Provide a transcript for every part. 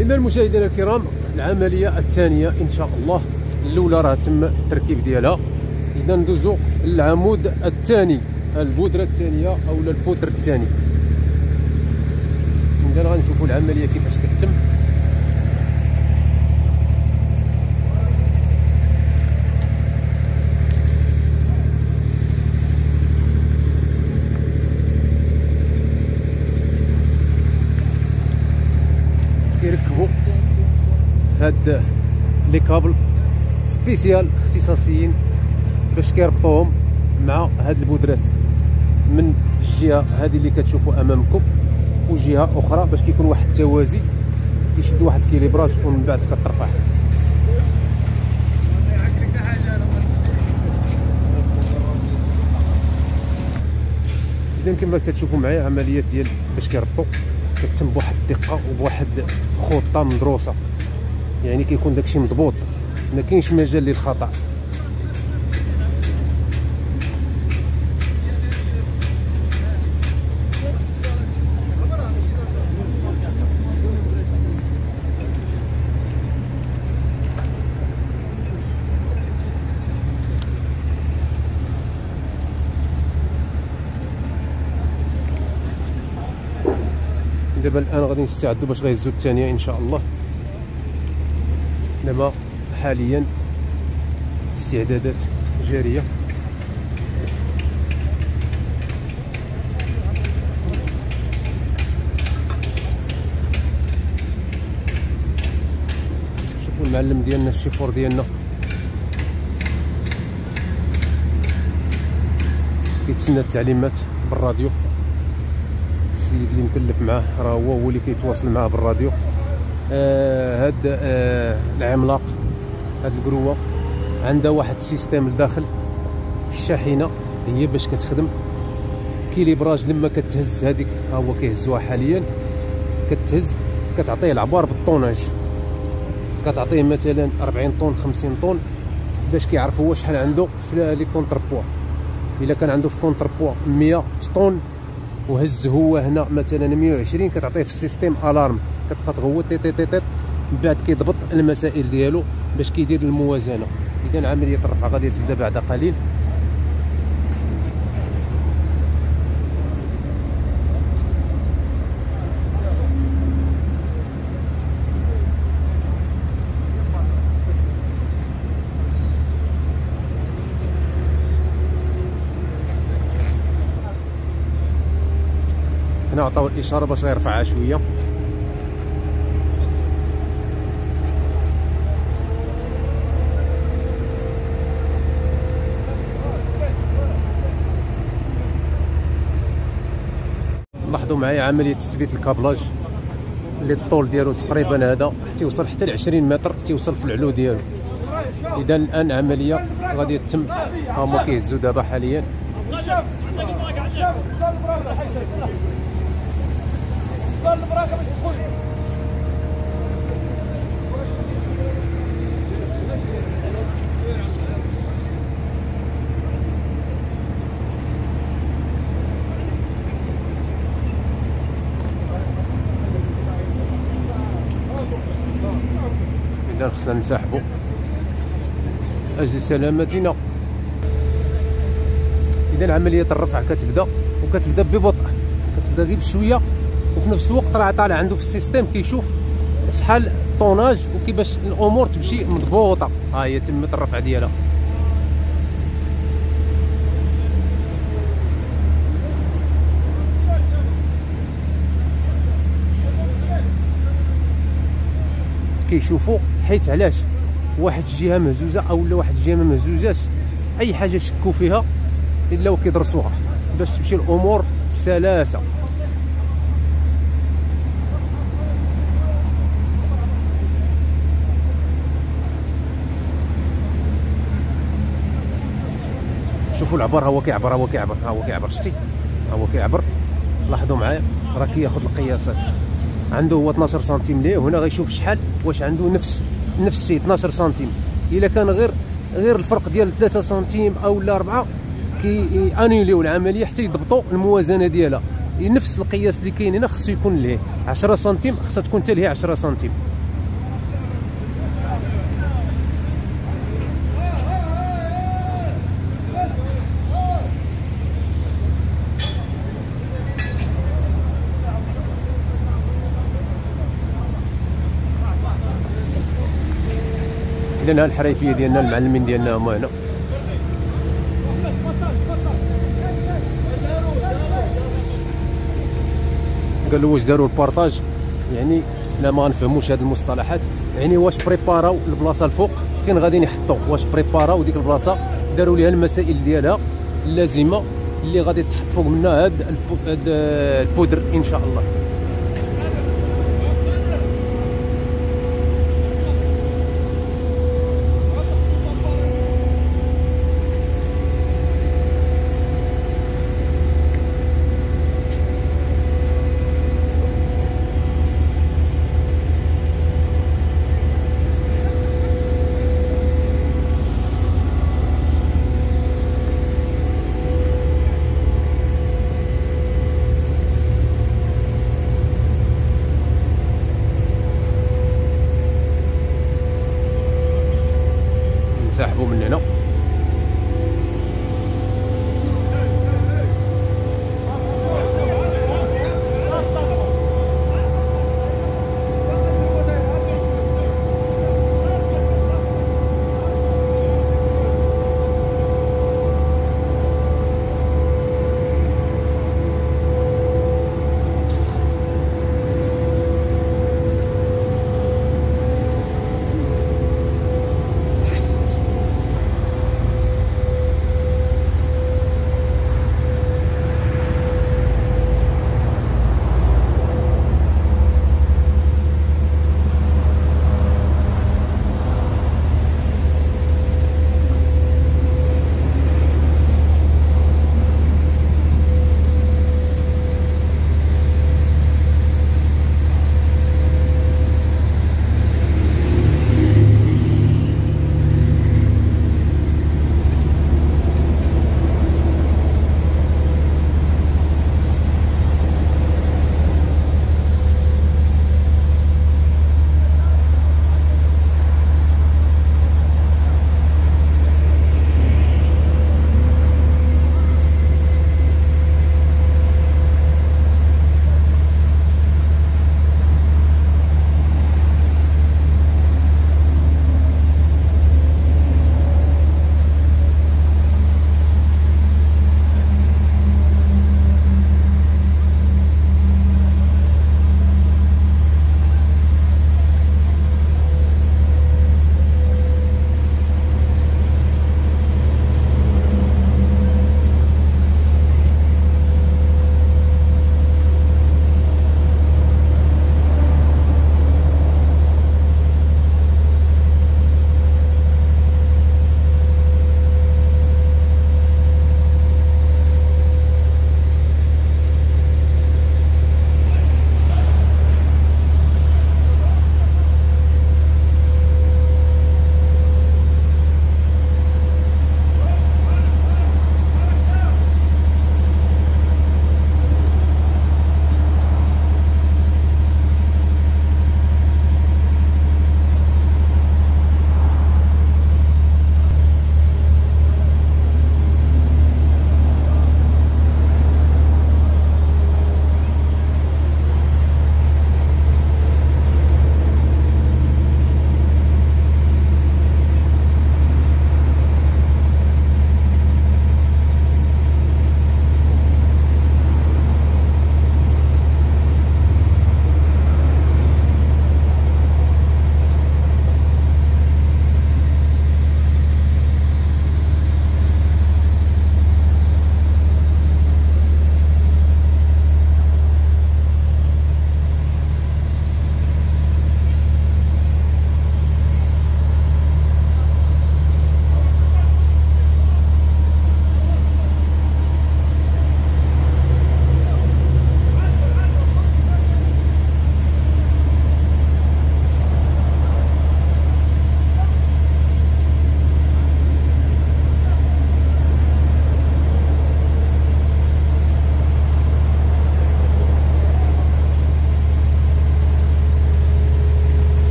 إذا المشاهدين الكرام، العملية الثانية إن شاء الله. الأولى راه تم التركيب ديالها. إذا ندوزو للعمود الثاني، البودرة الثانية أو البوتر الثاني. إذا غنشوفو العملية كيفاش كتتم. كيركبوا هاد لي كابل سبيسيال اختصاصيين باش كيربطوهم مع هاد البودرات من الجهه هذه اللي كتشوفوا امامكم، وجهه اخرى باش كيكون واحد التوازي، كيشد واحد الكيليبراج ومن بعد كترفع. اذا كما كتشوفوا معايا عمليات ديال باش كيربطوا كتتم بواحد الدقه وبواحد خطه مدروسه، يعني كيكون داكشي مضبوط، ما كاينش مجال للخطا. دابا الان غادي نستعدوا باش غيهزوا الثانيه ان شاء الله. دابا حاليا استعدادات جاريه. شوفوا المعلم ديالنا، الشيفور ديالنا كيتسنى التعليمات بالراديو. السيد اللي مكلف معاه راه هو اللي كيتواصل معاه بالراديو. هاد العملاق، هاد القروه عندها واحد السيستيم لداخل في الشاحنه، هي باش كتخدم كيليبراج. لما كتهز هذيك، ها هو كيهزوها حاليا، كتهز كتعطيه العبار بالطوناج، كتعطيه مثلا 40 طن 50 طن باش كيعرف هو شحال عنده في لي كونتر بوا. الا كان عنده في كونتر بوا 100 طن وهز هو هنا مثلا 120، كتعطيه في السيستيم الارم، كتبقى تغوت تي تي تي تي، من بعد كيضبط المسائل ديالو باش كيدير الموازنه. اذا عمليه الرفع غادي تبدا بعد قليل. هنا عطاو الاشاره باش غيرفعها شويه. لاحظوا معايا عمليه تثبيت الكابلاج اللي الطول ديالو تقريبا هذا حتى يوصل حتى ل 20 متر، تيوصل في العلو ديالو. اذا الان عمليه غادي تتم، ها هما كيهزوا دابا حاليا. إذا خصنا نسحبوا أجل سلامتنا. إذا عملية الرفع كتبدا، وكتبدا ببطء، كتبدا غير بشويه، وفي نفس الوقت راه طالع عنده في السيستيم كيشوف شحال طوناج وكيفاش الامور تمشي مضبوطه. ها هي تمت الرفع ديالها. كيشوفوا حيت علاش واحد الجهه مهزوزه او لا واحد الجهه ما مهزوزاش، اي حاجه شكوا فيها الا وكيدرسوها باش تمشي الامور بسلاسه. شوفوا العبر، ها هو كيعبر، ها هو كيعبر، ها هو كيعبر، شتي ها هو كيعبر. لاحظوا معايا راه كياخذ القياسات، عنده هو 12 سنتيم ليه، هنا غيشوف شحال واش عنده نفس الشيء 12 سنتيم. الا كان غير الفرق ديال 3 سنتيم او لا 4 انيوليو العمليه حتى يضبطوا الموازنه ديالها. نفس القياس اللي كاين هنا خصو يكون ليه 10 سنتيم، خصها تكون حتى ليه 10 سنتيم. اذا ها الحريفيه ديالنا، المعلمين ديالنا هما هنا. قالوا واش داروا البارطاج، يعني لا ما نفهموش هاد المصطلحات. يعني واش بريباراو البلاصه الفوق فين غادي يحطوا، واش بريباراو ديك البلاصه داروا ليها المسائل ديالها اللازمه اللي غادي تحط فوق منها هاد البودر ان شاء الله.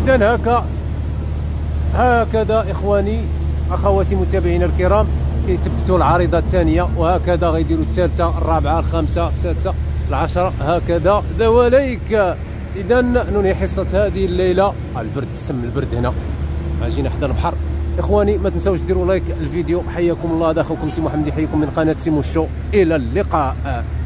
اذا هكذا اخواني اخواتي متابعينا الكرام كيثبتوا العريضه الثانيه، وهكذا غيديروا الثالثه الرابعه الخامسه السادسه العشره هكذا دواليك. اذا ننهي حصه هذه الليله. البرد السم البرد هنا جينا حدا البحر. اخواني ما تنساوش ديروا لايك الفيديو. حياكم الله، هذا اخوكم سي محمد يحييكم من قناه سي موشو. الى اللقاء.